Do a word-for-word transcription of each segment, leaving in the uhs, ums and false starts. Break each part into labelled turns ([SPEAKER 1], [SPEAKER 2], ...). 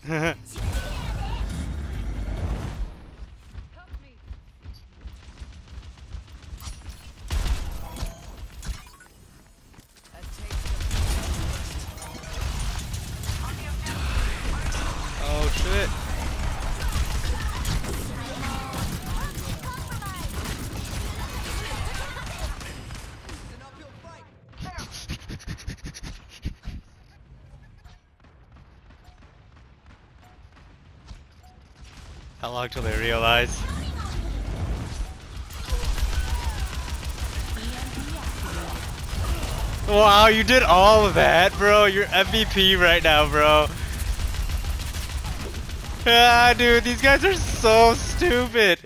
[SPEAKER 1] Oh shit. How long till they realize? Wow, you did all of that, bro. You're M V P right now, bro. Ah, dude, these guys are so stupid.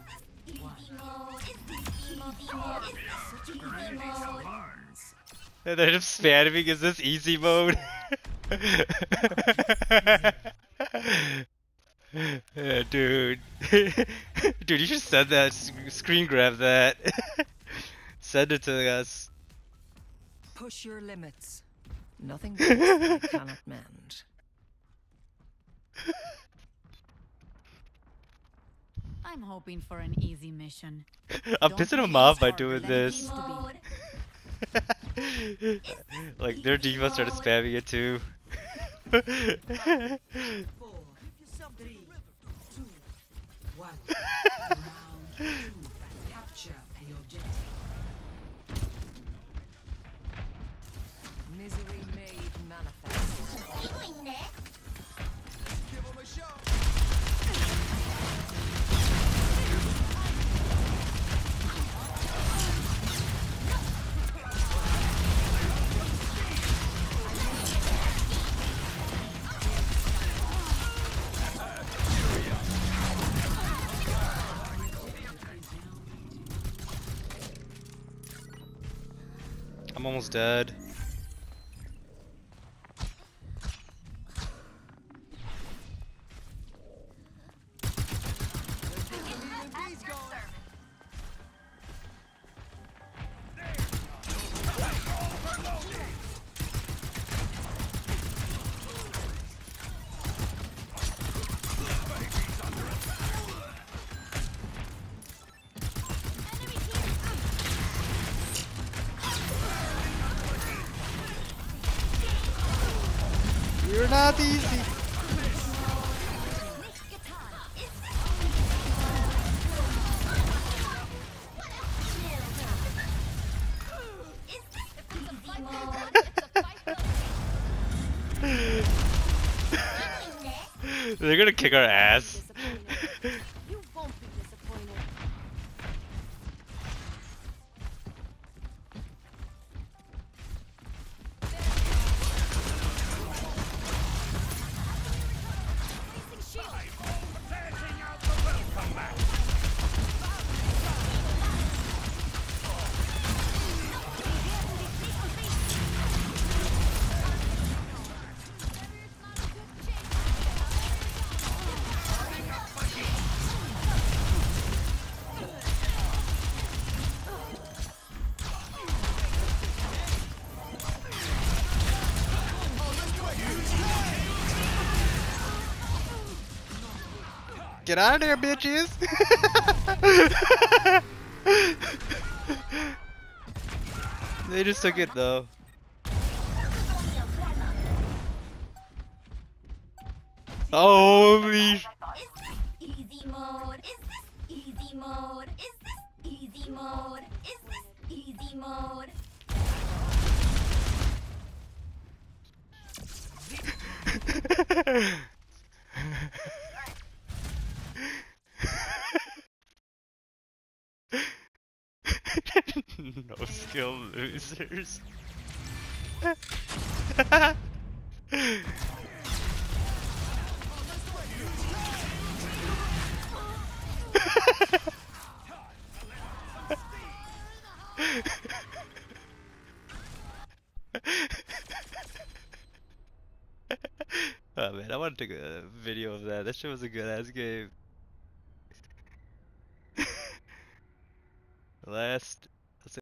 [SPEAKER 1] And they're just spamming, is this easy mode? Yeah, dude. Dude, you should send that, screen grab that. Send it to us.
[SPEAKER 2] Push your limits. Nothing breaks that I cannot mend.
[SPEAKER 3] I'm hoping for an easy mission.
[SPEAKER 1] I'm
[SPEAKER 3] Don't
[SPEAKER 1] pissing
[SPEAKER 3] make
[SPEAKER 1] them off
[SPEAKER 3] this
[SPEAKER 1] by
[SPEAKER 3] harder
[SPEAKER 1] doing
[SPEAKER 3] than it
[SPEAKER 1] this.
[SPEAKER 3] needs to be.
[SPEAKER 1] Like, their diva started spamming it too.
[SPEAKER 2] Misery made manifest.
[SPEAKER 1] I'm almost dead. You're not easy. They're gonna kick our ass.
[SPEAKER 3] You won't be disappointed.
[SPEAKER 1] Get out of there, bitches! They just took it though. Holy!
[SPEAKER 4] Is this easy mode? Is this easy mode? Is this easy mode? Is this easy mode?
[SPEAKER 1] No skill losers. Oh man, I want to take a video of that. That shit was a good ass game. Last